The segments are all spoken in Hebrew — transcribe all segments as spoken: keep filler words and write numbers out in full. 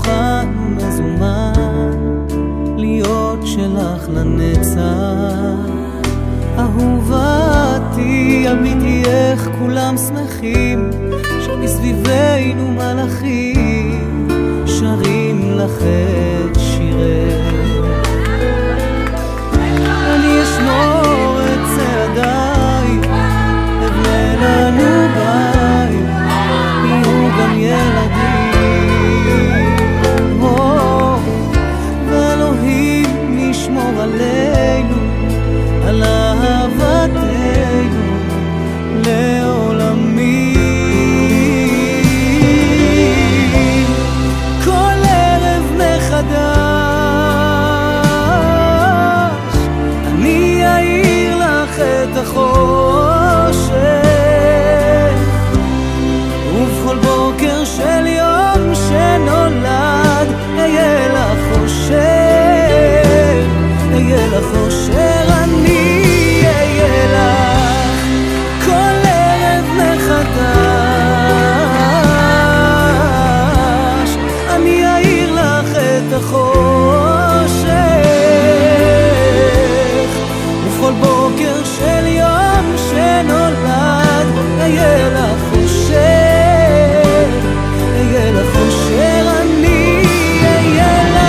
מוכן ומזומן להיות שלך לנצח. אהובתי, אמיתי איך כולם שמחים שמסביבנו מלאכים שרים לך את שירך. אני אשמור את צעדיי, אבנה לנו בית, יהיו גם ילדים, ואלוהים ישמור עלינו, על אהבתנו לעולמים. כל ערב מחדש אני אעיר לך את החושך, ובכל בוקר של יום שנולד אהיה לך חושב, אהיה לך חושב. אני אהיה לך כל ערב מחדש, אני אעיר לך את החושך, ובכל בוקר של יום שנולד אהיה לך חושב, אהיה לך חושב. אני אהיה לך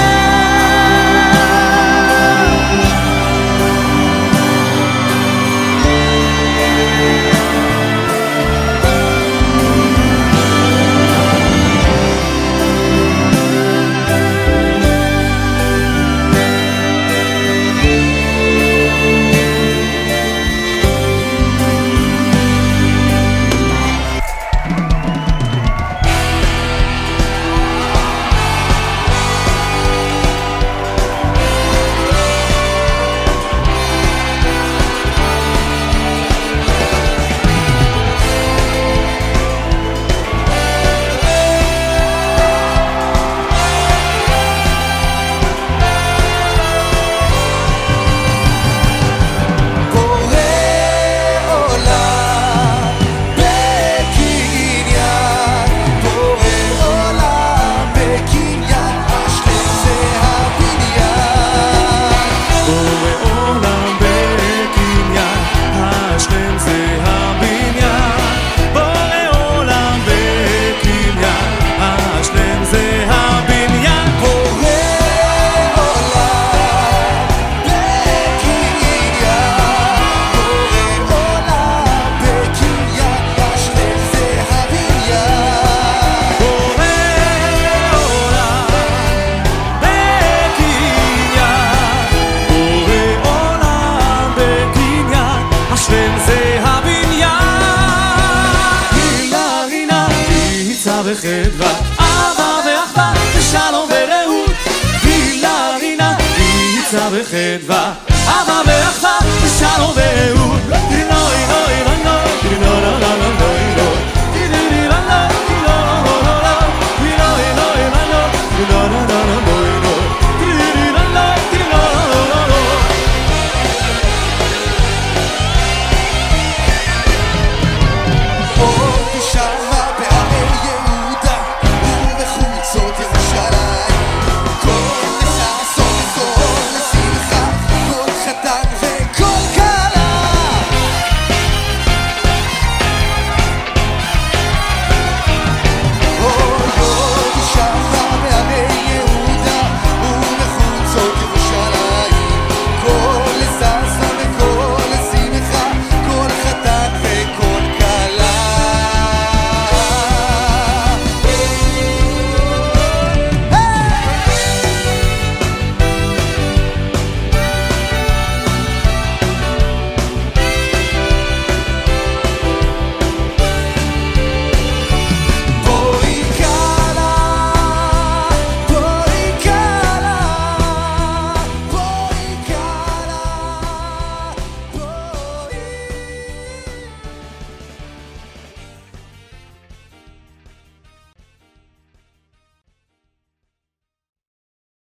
וחדווה, אהבה ואחווה ושלום ורעות. גילה רינה, ניצה וחדווה, אהבה ואחווה ושלום ורעות.